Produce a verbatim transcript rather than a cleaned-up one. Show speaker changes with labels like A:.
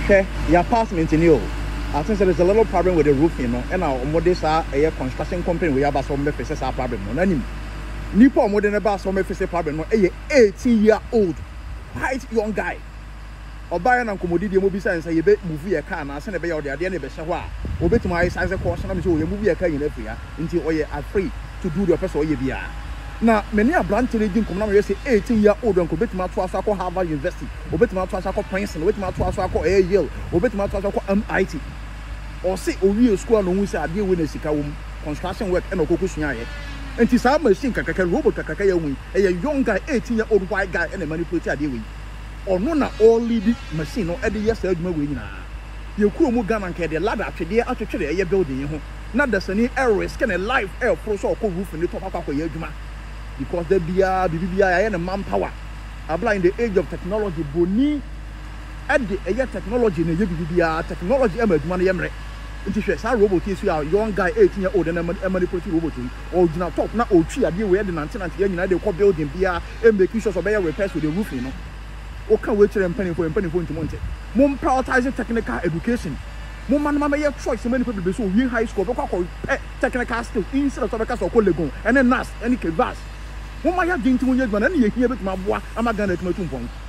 A: Okay, your apartment in you. I think there's a little problem with the roof, you know, and now modest are a construction company we have some faces our problem on any Nippon modern about some face problem on a eighteen year old white young guy. Or buy an commodity movie and say you bet movie a car and send a bay or the idea of Shawa. Or bet my size of course and I'm sure you movie a car in every year until you are free to do your person or you be. Now, many are brand trading come now say eighteen year old and bet my twice Harvard University, or bet my twice Princeton, bet my twice Yale, or bet my twice M I T. Or say o real school no we say ade we na sika wo construction work e no kokosunya ye enti sa machine kakaka robot kakaka ya wi e young guy eighteen year old white guy e na manipulate ade we ono na all lead machine no e de yes adwuma we nyina ye kuro mu Ghana nke de ladder atwede atwetwere e building ho na da sani e risk na life e pro so ko roof ni top akwa ye adwuma because there bia bibia ya na manpower abla in the age of technology boni at the age technology na ye bibia technology e ma adwuma na ye mre. Nti hwe sa robot is a young guy eighteen year old and manipulate robot or na top na otwi ade we de nante nante ya nyina de ko building bia e make sure so be repairs with the roof you know o kan we kire mpani for mpani for ntimonte mum prioritize technical education mum man ma me choice many people be so we high school be kwa technical skill instead of so be ka so ko legon and then nas any kevas mum ma ya dinti munya dwana na ye hia betima boa ama Ghana tuma tumpon